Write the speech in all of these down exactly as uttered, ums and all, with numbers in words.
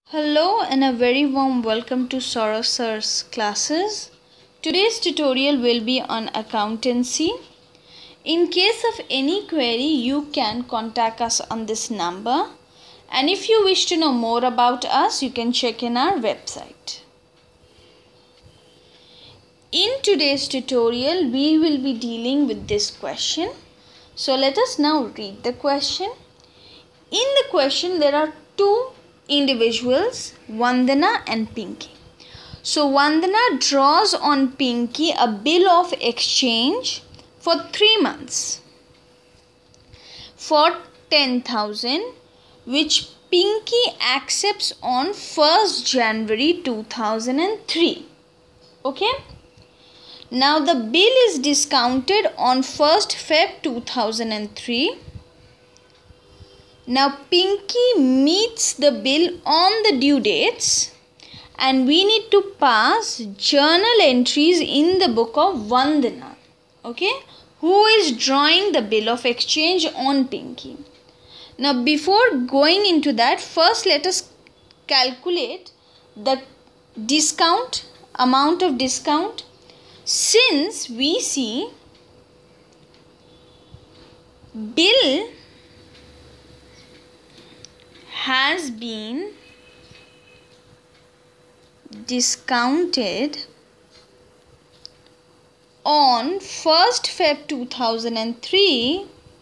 Hello and a very warm welcome to Saurav Sir's classes. Today's tutorial will be on accountancy. In case of any query, you can contact us on this number. And if you wish to know more about us, you can check in our website. In today's tutorial, we will be dealing with this question. So let us now read the question. In the question, there are two individuals, Vandana and Pinky. So Vandana draws on Pinky a bill of exchange for three months for ten thousand, which Pinky accepts on first January two thousand three. Okay. Now the bill is discounted on first February two thousand three. Now Pinky meets the bill on the due dates and we need to pass journal entries in the book of Vandana, okay, who is drawing the bill of exchange on Pinky. Now before going into that, first let us calculate the discount, amount of discount, since we see bill has been discounted on first February two thousand three,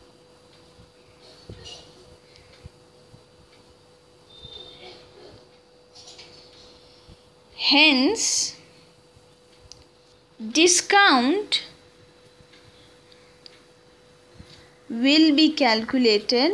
hence discount will be calculated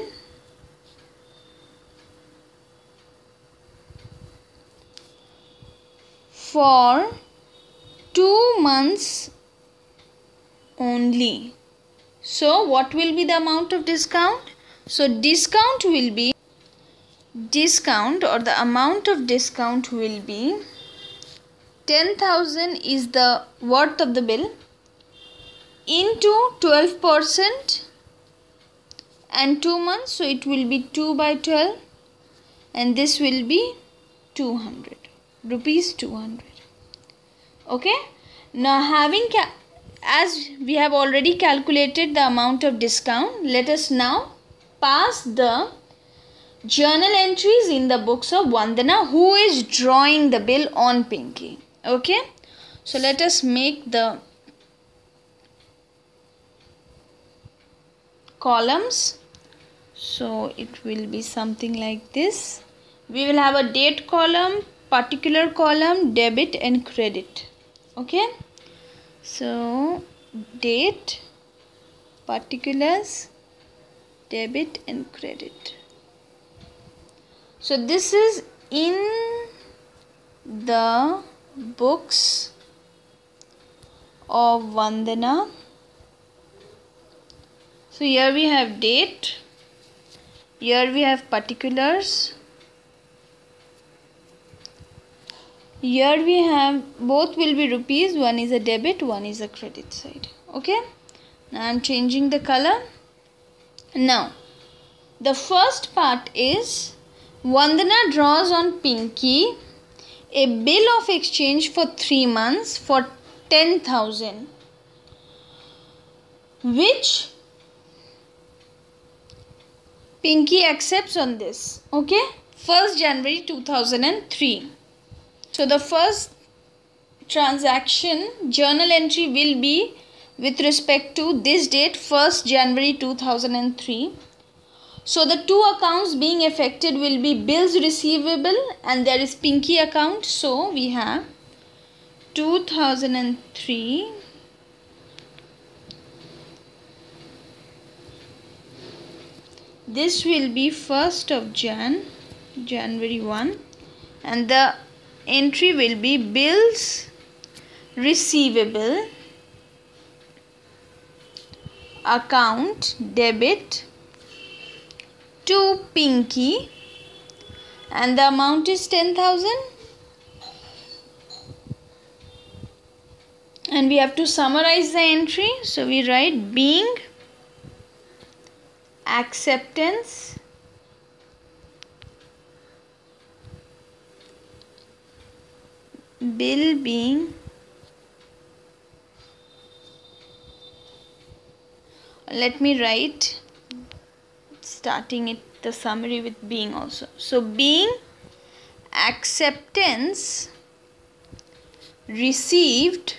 for two months only. So what will be the amount of discount? So discount will be discount or the amount of discount will be ten thousand is the worth of the bill into twelve percent and two months, so it will be two by twelve and this will be two hundred rupees two hundred. Okay, now having as we have already calculated the amount of discount, let us now pass the journal entries in the books of Vandana, who is drawing the bill on Pinky. Okay, so let us make the columns. So it will be something like this. We will have a date column, particular column, debit and credit. Okay, so date, particulars, debit and credit. So this is in the books of Vandana. So here we have date, here we have particulars, here we have both will be rupees, one is a debit, one is a credit side. Okay, now I am changing the color. Now the first part is Vandana draws on Pinky a bill of exchange for three months for ten thousand, which Pinky accepts on this, okay, first January two thousand three. So the first transaction journal entry will be with respect to this date, first January two thousand three. So the two accounts being affected will be bills receivable and there is Pinky account. So we have two thousand three this will be first of Jan, January first, and the entry will be bills receivable account debit to Pinky and the amount is ten thousand, and we have to summarize the entry. So we write being acceptance bill being let me write starting it the summary with being also. So being acceptance received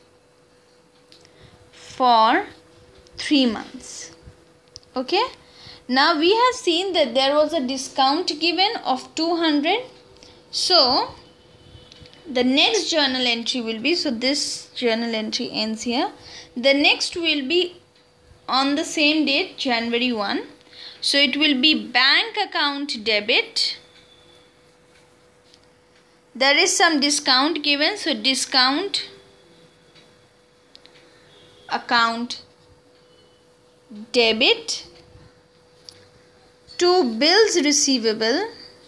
for three months. Okay, now we have seen that there was a discount given of two hundred. So the next journal entry will be, so this journal entry ends here. The next will be on the same date, January first. So it will be bank account debit. There is some discount given, so discount account debit to bills receivable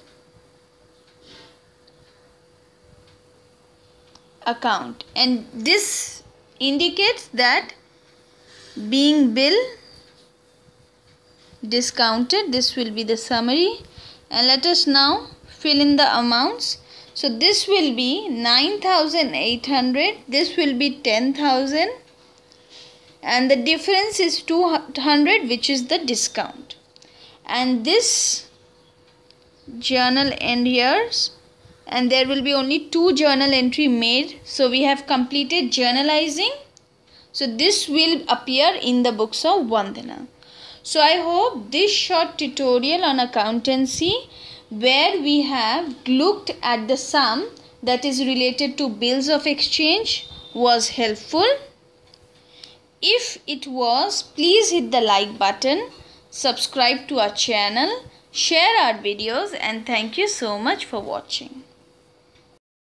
account, and this indicates that being bill discounted. This will be the summary, and let us now fill in the amounts. So this will be nine thousand eight hundred, this will be ten thousand, and the difference is two hundred, which is the discount. And this journal end here, and there will be only two journal entry made, so we have completed journalizing. So this will appear in the books of Vandana. So I hope this short tutorial on accountancy, where we have looked at the sum that is related to bills of exchange, was helpful. If it was, please hit the like button, subscribe to our channel, share our videos, and thank you so much for watching.